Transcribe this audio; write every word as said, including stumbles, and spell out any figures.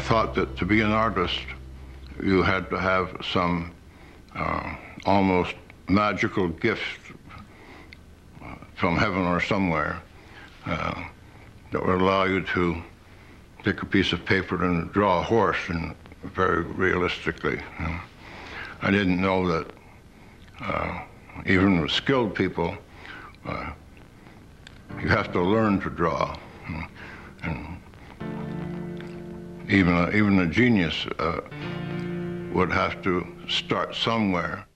thought that to be an artist, you had to have some uh, almost magical gift from heaven or somewhere uh, that would allow you to take a piece of paper and draw a horse and very realistically. You know. I didn't know that uh, even with skilled people, uh, you have to learn to draw. You know. And even a, even a genius uh, would have to start somewhere.